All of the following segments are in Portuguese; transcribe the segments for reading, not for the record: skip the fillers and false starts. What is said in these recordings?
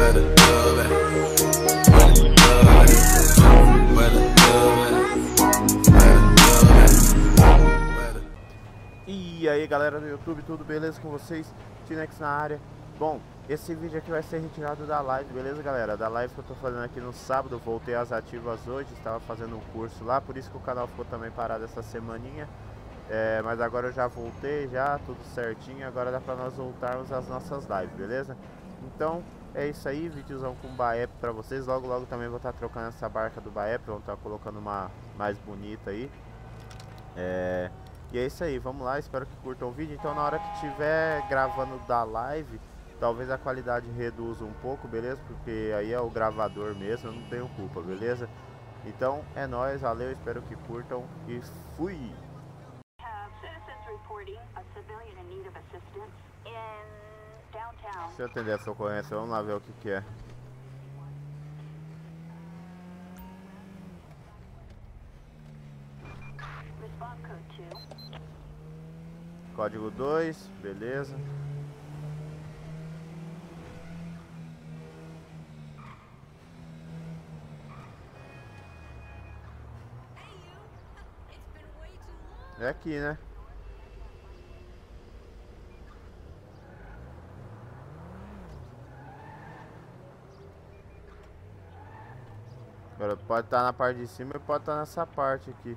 Where the love at? Where the love at? Where the love at? Where the love at? E aí galera do YouTube, tudo beleza com vocês? Tinex na área. Bom, esse vídeo aqui vai ser retirado da live, beleza galera? Da live que eu tô fazendo aqui no sábado, voltei às ativas hoje, estava fazendo um curso lá, por isso que o canal ficou também parado essa semaninha. Mas agora eu já voltei, já tudo certinho, agora dá pra nós voltarmos às nossas lives, beleza? Então, é isso aí, videozão com Baep pra vocês. Logo logo também vou estar trocando essa barca do Baep, vou estar colocando uma mais bonita aí. E é isso aí, vamos lá, espero que curtam o vídeo. Então na hora que estiver gravando da live, talvez a qualidade reduza um pouco, beleza? Porque aí é o gravador mesmo, eu não tenho culpa, beleza? Então é nóis, valeu, espero que curtam e fui! Deixa eu atender essa ocorrência, vamos lá ver o que que é. Código 2, beleza. É aqui, né? Agora pode estar na parte de cima e pode estar nessa parte aqui.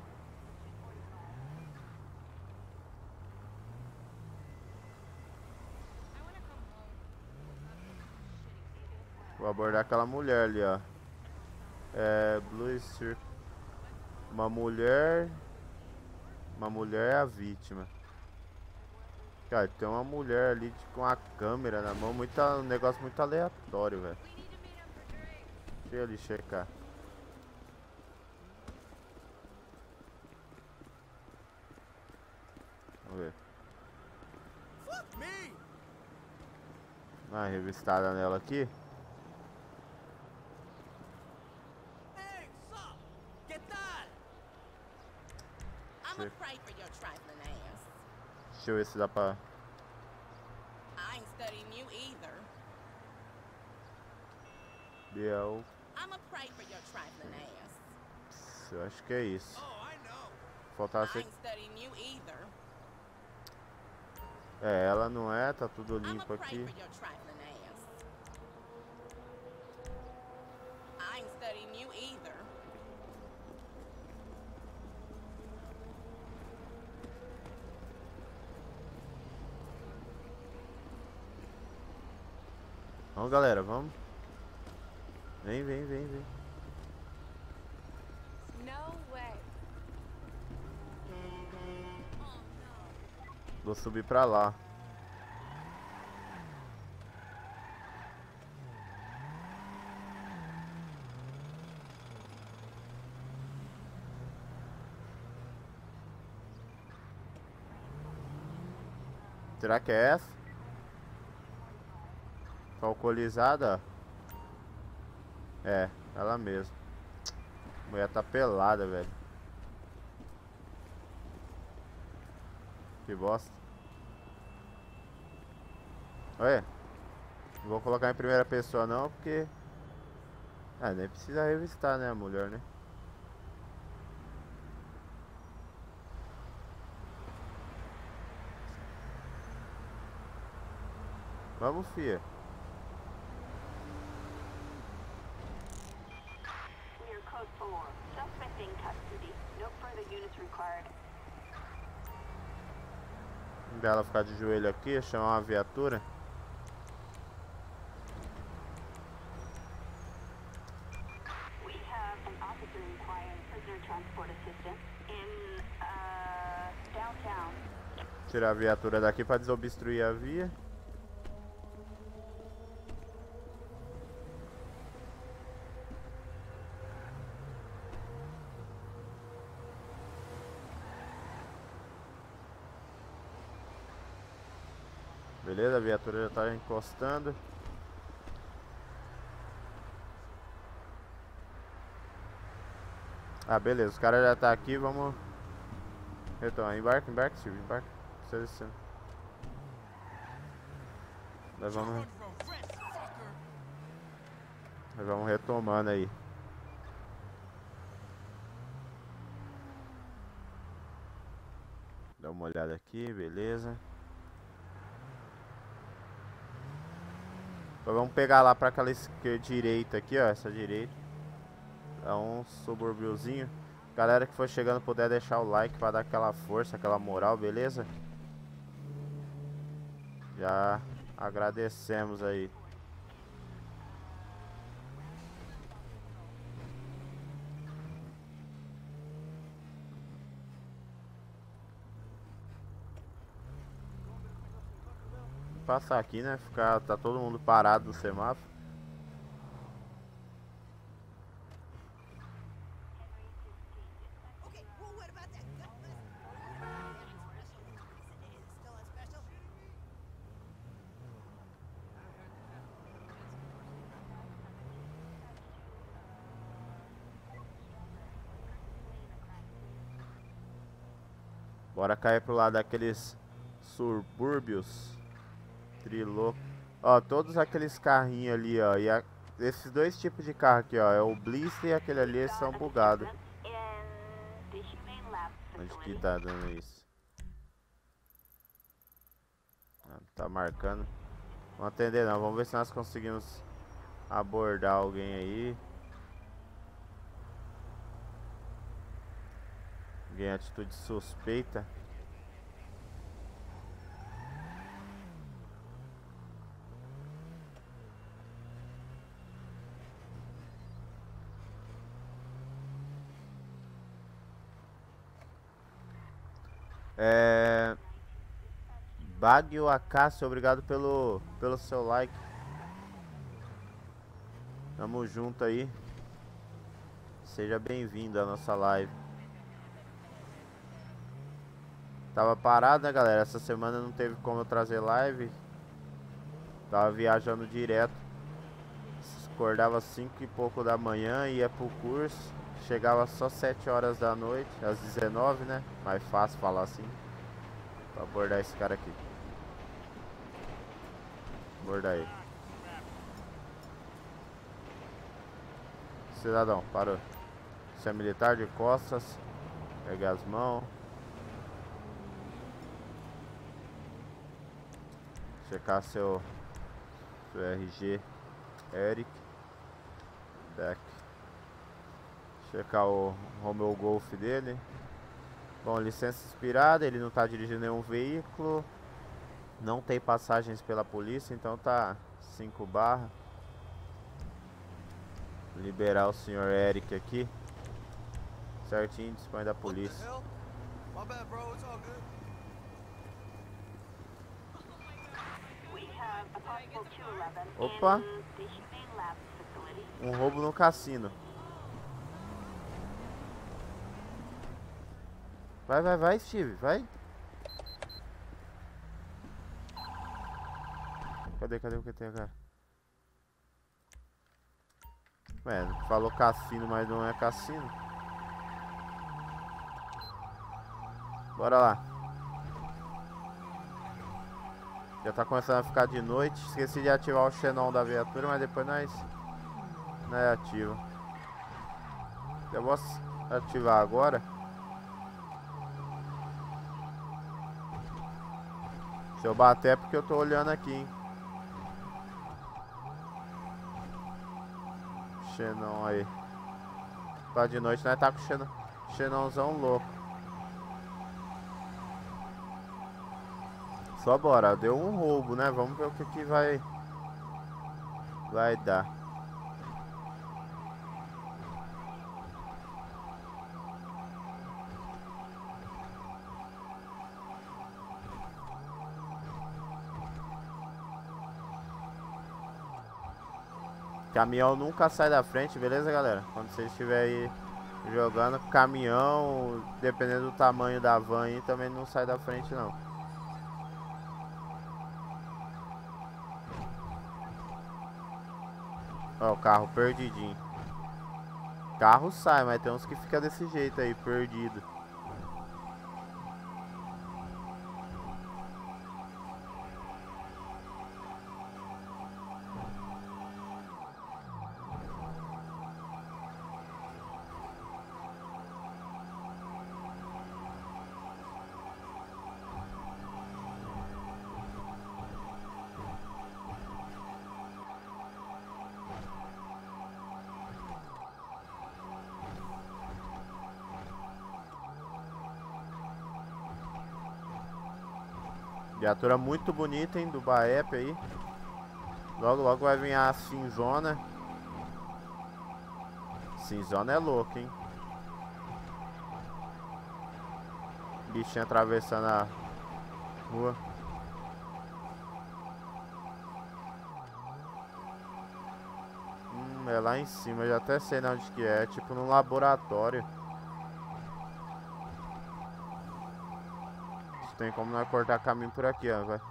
Vou abordar aquela mulher ali, ó. Blue Circle. Uma mulher é a vítima. Cara, tem uma mulher ali com a câmera na mão, um negócio muito aleatório, velho. Deixa eu ali checar. Vamos ver. Dá uma revistada nela aqui. Deixa eu ver se dá pra... Biel. Eu acho que é isso. Faltava ser... ela não é, tá tudo limpo aqui. Vamos galera, vamos. Vem. Vou subir pra lá. Será que é essa? Tá alcoolizada? É, ela mesmo. A mulher tá pelada, velho. Que bosta. Olha. Não vou colocar em primeira pessoa não, porque... nem precisa revistar, né, a mulher, né? Vamos, fia. Ela ficar de joelho aqui, chamar uma viatura. Tirar a viatura daqui para desobstruir a via. Beleza, a viatura já tá encostando. Beleza, os caras já tá aqui, vamos... Então, embarca, Steve, embarca. Nós vamos... Vamos retomando aí. Dá uma olhada aqui, beleza. Então vamos pegar lá pra aquela direita aqui, ó. Essa direita. É um subúrbiozinho. Galera que for chegando, puder deixar o like pra dar aquela força, aquela moral, beleza? Já agradecemos aí. Passar aqui, né? Tá todo mundo parado no semáforo. Bora cair pro lado daqueles subúrbios. Trilô. Ó, todos aqueles carrinhos ali, ó. E esses dois tipos de carro aqui, ó. É o Blister e aquele ali, eles são bugados. Onde que tá dando isso? Ah, tá marcando. Vamos atender não. Vamos ver se nós conseguimos abordar alguém aí. Alguém em atitude suspeita. Bagio Acácio, obrigado pelo seu like. Tamo junto aí. Seja bem-vindo à nossa live. Tava parado, né, galera? Essa semana não teve como eu trazer live. Tava viajando direto. Acordava 5 e pouco da manhã, ia pro curso. Chegava só 7 horas da noite, às 19, né? Mais fácil falar assim. Pra abordar esse cara aqui. Abordar ele. Cidadão, parou. Você é militar de costas. Pegue as mãos. Checar seu RG. Eric. Beck. Checar o Romeo Golf dele. Bom, licença expirada, ele não tá dirigindo nenhum veículo. Não tem passagens pela polícia, então tá 5 barra. Liberar o senhor Eric aqui. Certinho, dispõe da polícia. Opa! Um roubo no cassino. Vai, Steve, vai. Cadê o QTH? Mano, falou cassino, mas não é cassino. Bora lá. Já tá começando a ficar de noite. Esqueci de ativar o xenon da viatura, mas depois nós ativa. Eu vou ativar agora. Se eu bater é porque eu tô olhando aqui, hein. Xenon aí. Tá de noite, nós tá com o xenonzão louco. Só bora, deu um roubo, né? Vamos ver o que vai dar. Caminhão nunca sai da frente, beleza, galera? Quando você estiver aí jogando, caminhão, dependendo do tamanho da van aí, também não sai da frente, não. Ó, o carro perdidinho. Carro sai, mas tem uns que fica desse jeito aí, perdido. Viatura muito bonita, hein, do Baep aí. Logo, logo vai vir a cinzona. Cinzona é louco, hein. Bichinho atravessando a rua. É lá em cima, eu já até sei onde que é. Tipo num laboratório. Tem como nós cortar caminho por aqui, ó, vai.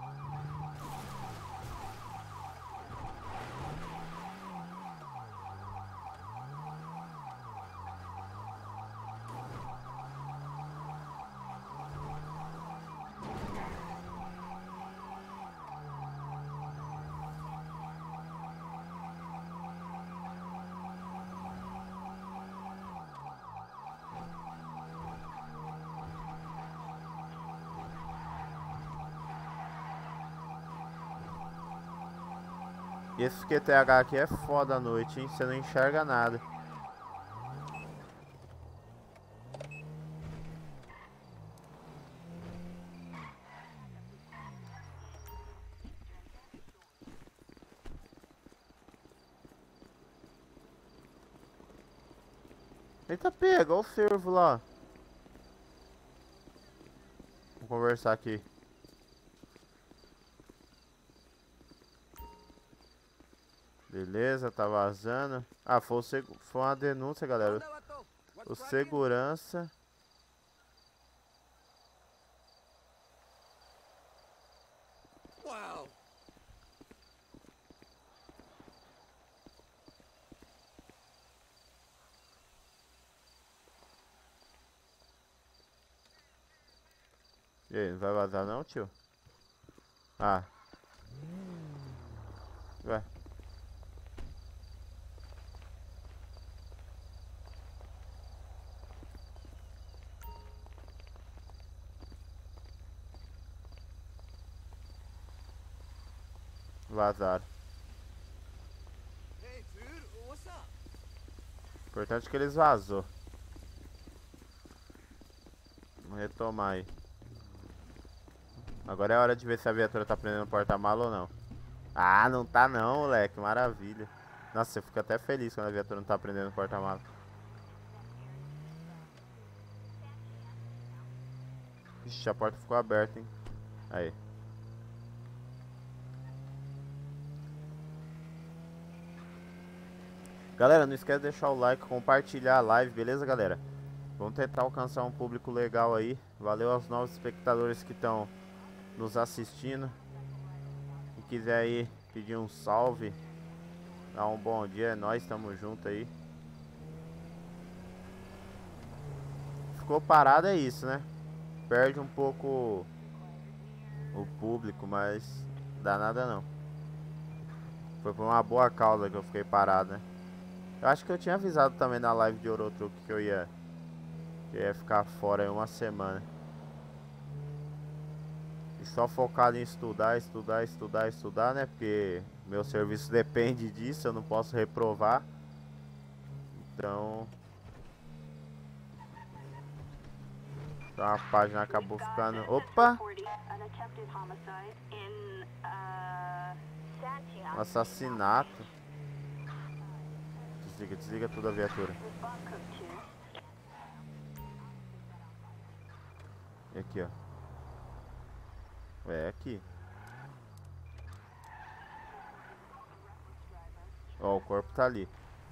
E esse QTH aqui é foda à noite, hein? Você não enxerga nada. Eita, pega, olha o servo lá. Vamos conversar aqui. Beleza, tá vazando. Ah, foi uma denúncia, galera. O segurança. Wow. E aí, não vai vazar não, tio? Ah. Vai. Vazaram. Hey, dude, what's up? Importante que eles vazou. Vamos retomar aí. Agora é hora de ver se a viatura tá prendendo o porta-mala ou não. Ah, não tá não, moleque. Maravilha. Nossa, eu fico até feliz quando a viatura não tá prendendo o porta-mala. Ixi, a porta ficou aberta, hein. Aí. Galera, não esquece de deixar o like, compartilhar a live, beleza, galera? Vamos tentar alcançar um público legal aí. Valeu aos novos espectadores que estão nos assistindo. Se quiser aí pedir um salve, dar um bom dia, é nóis, tamo junto aí. Ficou parado, é isso, né? Perde um pouco o público, mas dá nada não. Foi por uma boa causa que eu fiquei parado, né? Eu acho que eu tinha avisado também na live de Eurotruck que eu ia ficar fora aí uma semana. E só focado em estudar, né? Porque meu serviço depende disso, eu não posso reprovar. Então a página acabou ficando... Opa! Um assassinato. Desliga tudo a viatura. E aqui, ó. É aqui. Ó, o corpo tá ali.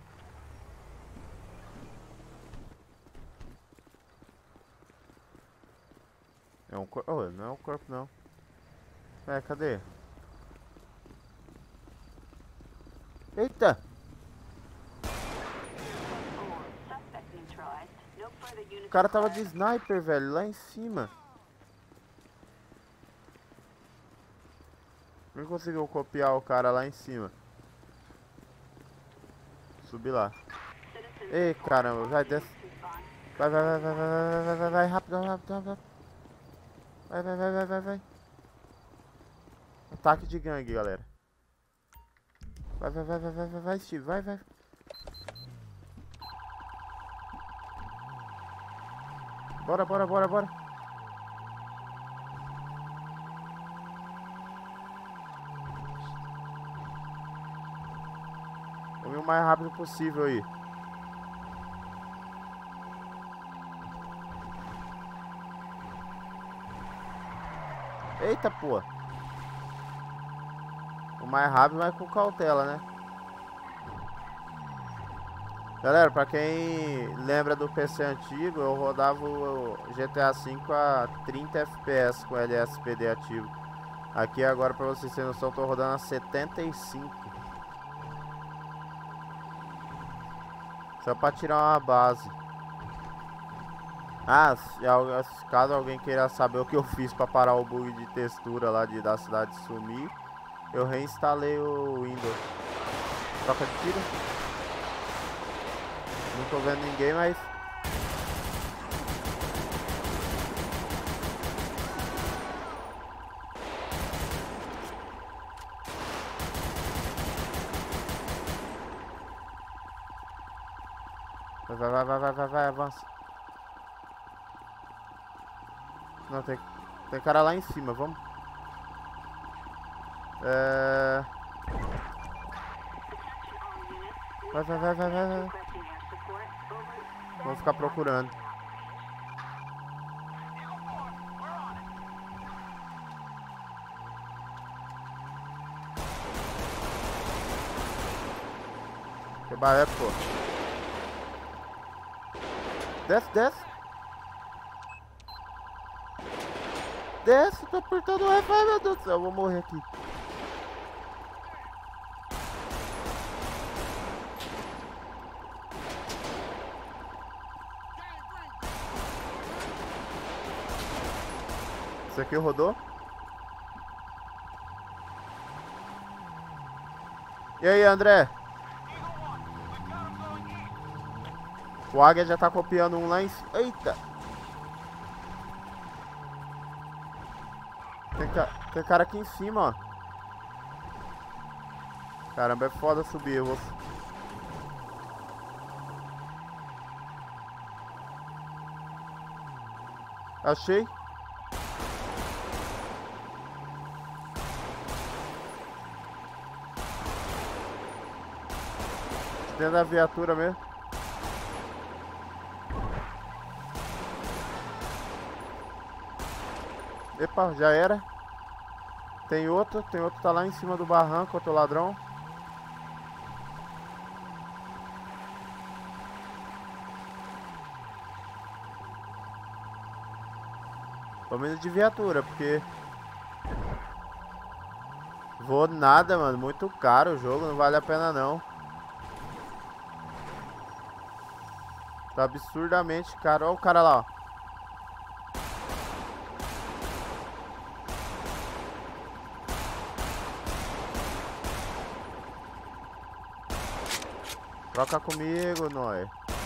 É um corpo. Oh, não é um corpo não. É, cadê? Eita! O cara tava de sniper, velho, lá em cima. Não conseguiu copiar o cara lá em cima. Subir lá. Ei, caramba, vai, desce. Vai, rápido, rápido. Vai. Ataque de gangue, galera. Vai, Steve, vai. Bora. Vamos ir o mais rápido possível aí. Eita, pô. O mais rápido, mas com cautela, né? Galera, pra quem lembra do PC antigo, eu rodava o GTA V a 30 FPS com LSPD ativo. Aqui agora, pra vocês terem noção, eu tô rodando a 75. Só pra tirar uma base. Ah, caso alguém queira saber o que eu fiz pra parar o bug de textura lá da cidade sumir, eu reinstalei o Windows. Troca de tiro. Não tô vendo ninguém, mas... Vai, avança. Não, tem cara lá em cima, vamos. Vai. Vamos ficar procurando. Que baré, pô. Desce. Desce, tô apertando o F, ai meu Deus do céu, eu vou morrer aqui. Isso aqui rodou? E aí, André? O Águia já tá copiando um lá em cima. Eita! Tem cara aqui em cima, ó. Caramba, é foda subir. Eu vou... Achei. Dentro da viatura mesmo. Epa, já era. Tem outro tá lá em cima do barranco, outro ladrão. Tô indo de viatura, porque... Vou nada, mano. Muito caro o jogo, não vale a pena não. Tá absurdamente caro. Olha o cara lá, ó. Troca comigo, Noé.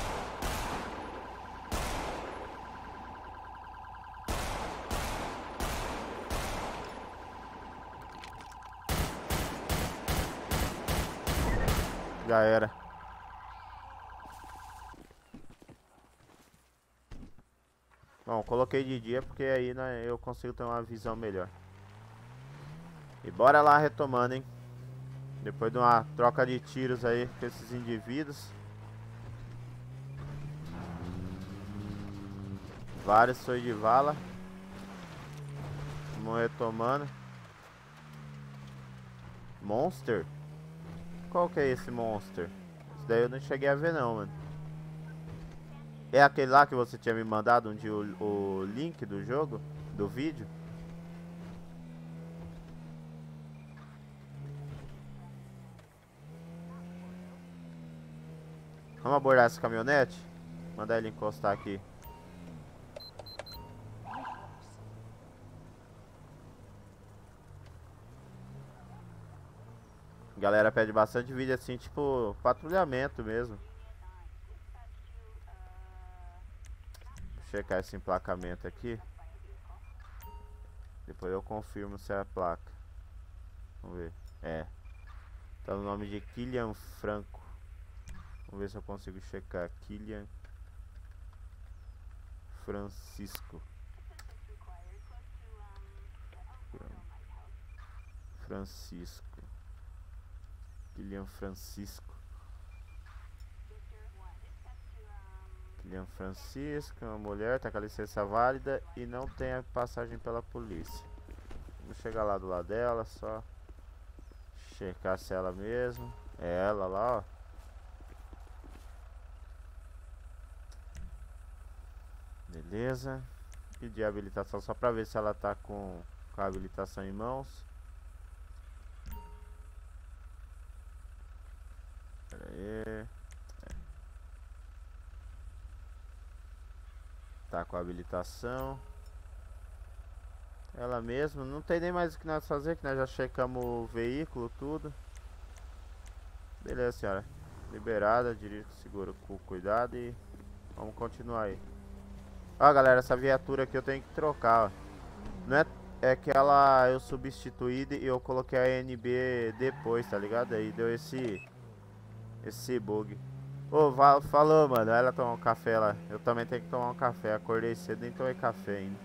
Já era. Bom, coloquei de dia porque aí, né, eu consigo ter uma visão melhor. E bora lá retomando, hein. Depois de uma troca de tiros aí com esses indivíduos. Vários foi de vala. Vamos retomando. Monster? Qual que é esse Monster? Esse daí eu não cheguei a ver não, mano. É aquele lá que você tinha me mandado um dia o link do jogo? Do vídeo? Vamos abordar essa caminhonete? Mandar ele encostar aqui. A galera pede bastante vídeo assim, tipo patrulhamento mesmo. Vou checar esse emplacamento aqui. Depois eu confirmo se é a placa. Vamos ver. É. Tá no nome de Kylian Franco. Vamos ver se eu consigo checar. Kylian Francisco. Francisco. Kylian Francisco. William Francisco, uma mulher, tá com a licença válida e não tem a passagem pela polícia. Vamos chegar lá do lado dela, só checar se é ela mesmo. É ela lá, ó. Beleza. Pedir a habilitação só pra ver se ela tá com a habilitação em mãos. Pera aí. Tá com a habilitação. Ela mesma. Não tem nem mais o que nós fazer, que nós já checamos o veículo, tudo. Beleza, senhora. Liberada, dirige com seguro, com cuidado e vamos continuar aí. Ó, galera, essa viatura aqui eu tenho que trocar, ó. Não é que ela eu substituí e eu coloquei a NB depois, tá ligado? Aí deu esse bug. Ô, falou, mano. Ela tomou um café lá. Eu também tenho que tomar um café. Acordei cedo, nem tomei café ainda.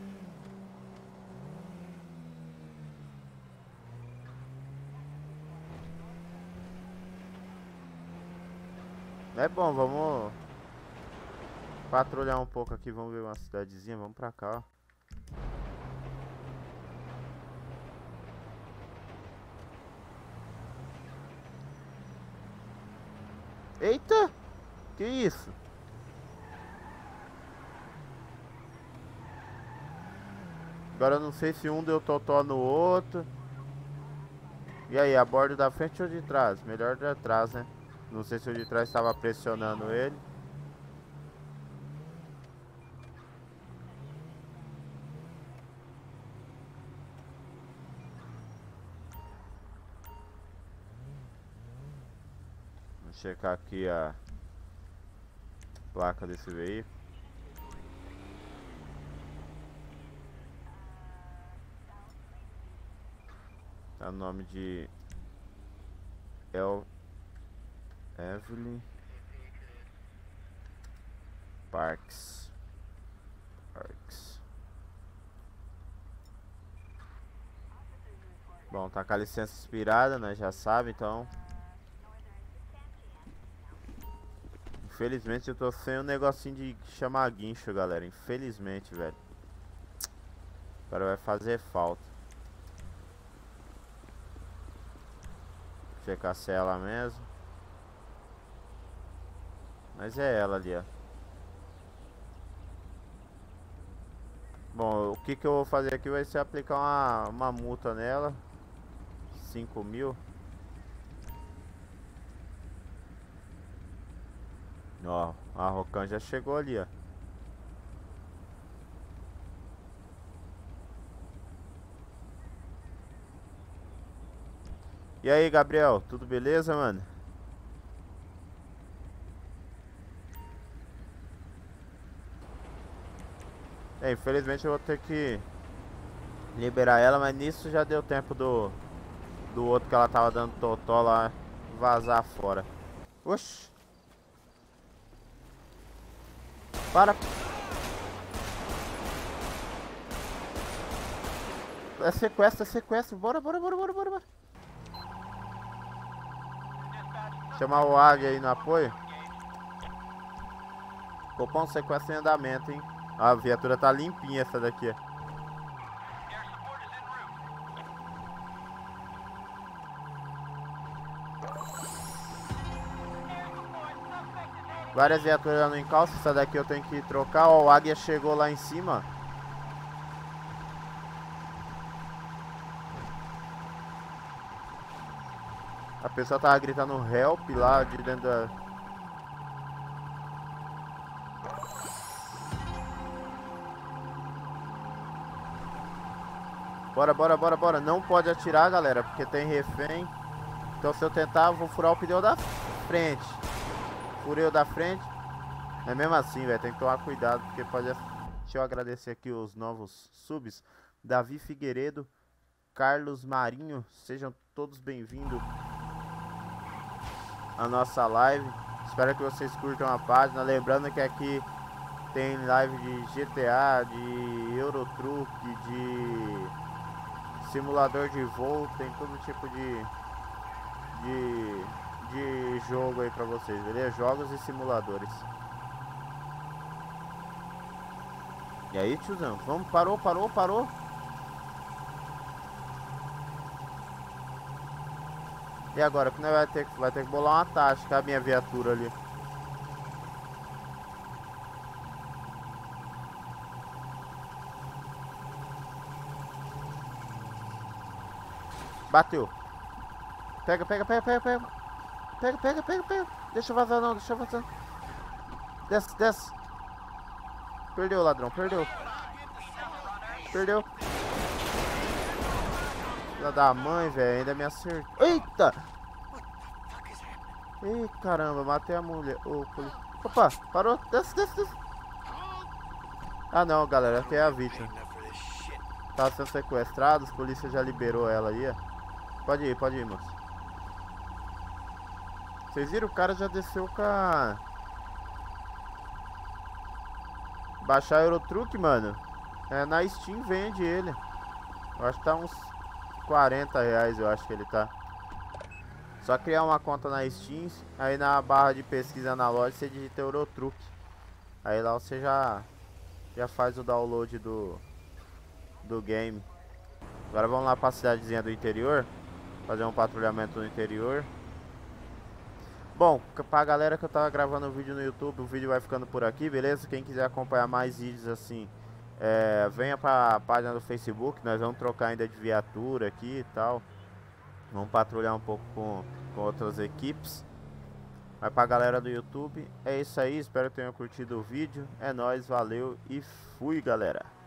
É bom, vamos patrulhar um pouco aqui. Vamos ver uma cidadezinha. Vamos pra cá, ó. Eita! Que isso? Agora eu não sei se um deu totó no outro. E aí, a bordo da frente ou de trás? Melhor de trás, né? Não sei se o de trás estava pressionando ele. Vamos checar aqui a placa desse veículo. Tá o nome de Evelyn Parks. Bom, tá com a licença expirada, né? Já sabe, então. Infelizmente eu tô sem um negocinho de chamar guincho, galera. Infelizmente, velho. Agora vai fazer falta. Checar se é ela mesmo. Mas é ela ali, ó. Bom, o que eu vou fazer aqui vai ser aplicar uma multa nela. 5.000. Ó, a Rocan já chegou ali, ó. E aí, Gabriel, tudo beleza, mano? É, infelizmente eu vou ter que liberar ela, mas nisso já deu tempo do outro que ela tava dando totó lá vazar fora. Oxi. Para. É sequestro, é sequestro. Bora. Chamar o Águia aí no apoio. Copom, sequestro em andamento, hein? A viatura tá limpinha essa daqui. Várias viaturas lá no encalço. Essa daqui eu tenho que trocar. Ó, o Águia chegou lá em cima. A pessoa tava gritando help lá de dentro da... Bora. Não pode atirar, galera, porque tem refém. Então se eu tentar, eu vou furar o pneu da frente. Furei o da frente. É mesmo assim, velho, tem que tomar cuidado, porque pode... Deixa eu agradecer aqui os novos subs. Davi Figueiredo, Carlos Marinho, sejam todos bem-vindos a nossa live. Espero que vocês curtam a página. Lembrando que aqui tem live de GTA, de Eurotruck, de simulador de voo. Tem todo tipo de jogo aí pra vocês, beleza? Jogos e simuladores. E aí, tiozão? Vamos, parou. E agora, que nós vai ter que bolar uma tática, a minha viatura ali. Bateu. Pega. Deixa vazar não, deixa vazar. Desce. Perdeu, ladrão, perdeu. Filha da mãe, velho, ainda me acertou. Eita! Ih, caramba, matei a mulher. Opa, parou. Desce. Ah não, galera, aqui é a vítima. Tá sendo sequestrado, a polícia já liberou ela aí, ó. Pode ir, moço. Vocês viram? O cara já desceu com a... Baixar Eurotruck, mano. É, na Steam vende ele. Eu acho que tá uns 40 reais, eu acho que ele tá. Só criar uma conta na Steam. Aí na barra de pesquisa na loja você digita Eurotruck. Aí lá você já faz o download do game. Agora vamos lá pra cidadezinha do interior. Fazer um patrulhamento no interior. Bom, pra galera que eu tava gravando o vídeo no YouTube, o vídeo vai ficando por aqui, beleza? Quem quiser acompanhar mais vídeos assim, venha pra página do Facebook. Nós vamos trocar ainda de viatura aqui e tal. Vamos patrulhar um pouco com outras equipes. Mas pra galera do YouTube, é isso aí. Espero que tenham curtido o vídeo. É nóis, valeu e fui, galera.